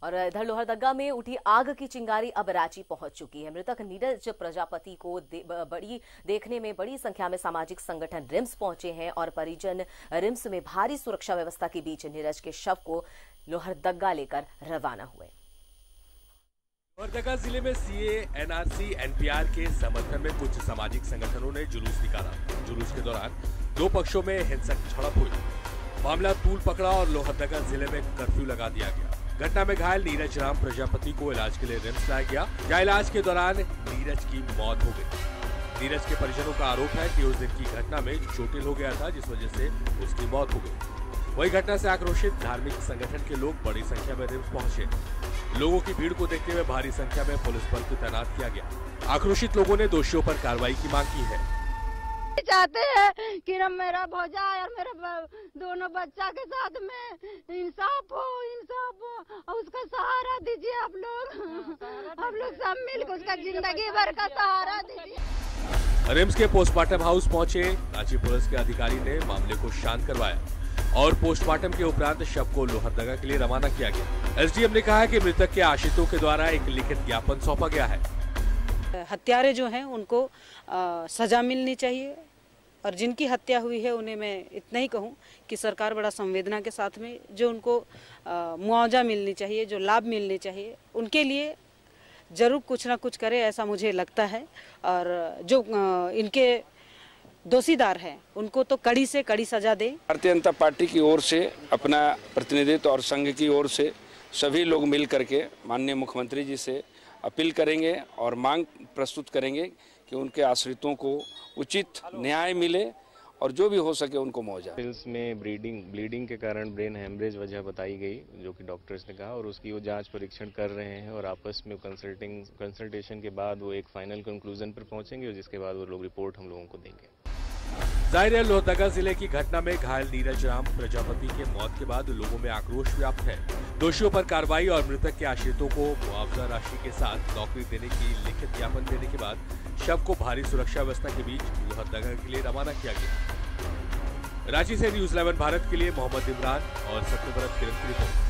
और इधर लोहरदगा में उठी आग की चिंगारी अब रांची पहुंच चुकी है। मृतक नीरज प्रजापति को देखने में बड़ी संख्या में सामाजिक संगठन रिम्स पहुंचे हैं और परिजन रिम्स में भारी सुरक्षा व्यवस्था के बीच नीरज के शव को लोहरदगा लेकर रवाना हुए। लोहरदगा जिले में सीए, एनआरसी, एनपीआर के समर्थन में कुछ सामाजिक संगठनों ने जुलूस निकाला। जुलूस के दौरान दो पक्षों में हिंसक झड़प हुई। मामला तूल पकड़ा और लोहरदगा जिले में कर्फ्यू लगा दिया गया। घटना में घायल नीरज राम प्रजापति को इलाज के लिए रिम्स लाया गया, जहां इलाज के दौरान नीरज की मौत हो गई। नीरज के परिजनों का आरोप है कि उस दिन की घटना में चोटिल हो गया था, जिस वजह से उसकी मौत हो गई। वही घटना से आक्रोशित धार्मिक संगठन के लोग बड़ी संख्या में रिम्स पहुंचे। लोगों की भीड़ को देखते हुए भारी संख्या में पुलिस बल को तैनात किया गया। आक्रोशित लोगों ने दोषियों पर कार्रवाई की मांग की है। चाहते हैं कि मेरा भौजा और मेरा दोनों बच्चा के साथ में इंसाफ हो और उसका सहारा दीजिए आप लोग सब मिलकर उसका जिंदगी भर का सहारा दीजिए। रिम्स के पोस्टमार्टम हाउस पहुंचे रांची पुलिस के अधिकारी ने मामले को शांत करवाया और पोस्टमार्टम के उपरांत शव को लोहरदगा के लिए रवाना किया गया। एसडीएम ने कहा कि मृतक के आश्रितों के द्वारा एक लिखित ज्ञापन सौंपा गया है। हत्यारे जो हैं उनको सजा मिलनी चाहिए और जिनकी हत्या हुई है उन्हें मैं इतना ही कहूं कि सरकार बड़ा संवेदना के साथ में जो उनको मुआवजा मिलनी चाहिए, जो लाभ मिलने चाहिए, उनके लिए जरूर कुछ ना कुछ करे, ऐसा मुझे लगता है। और जो इनके दोषीदार हैं उनको तो कड़ी से कड़ी सजा दे। भारतीय जनता पार्टी की ओर से अपना प्रतिनिधित्व और संघ की ओर से सभी लोग मिल करके माननीय मुख्यमंत्री जी से अपील करेंगे और मांग प्रस्तुत करेंगे कि उनके आश्रितों को उचित न्याय मिले और जो भी हो सके उनको मुआवजा। पिल्स में ब्लीडिंग के कारण ब्रेन हेमरेज वजह बताई गई, जो कि डॉक्टर्स ने कहा, और उसकी वो जांच परीक्षण कर रहे हैं और आपस में कंसल्टेशन के बाद वो एक फाइनल कंक्लूजन पर पहुंचेंगे और जिसके बाद वो लोग रिपोर्ट हम लोगों को देंगे। जाहिर है लोहरदगा जिले की घटना में घायल नीरज राम प्रजापति के मौत के बाद लोगों में आक्रोश व्याप्त है। दोषियों पर कार्रवाई और मृतक के आश्रितों को मुआवजा राशि के साथ नौकरी देने की लिखित ज्ञापन देने के बाद शव को भारी सुरक्षा व्यवस्था के बीच लोहरदगा के लिए रवाना किया गया। रांची से न्यूज़ 11 भारत के लिए मोहम्मद इमरान और सत्यव्रत किरण की रिपोर्ट।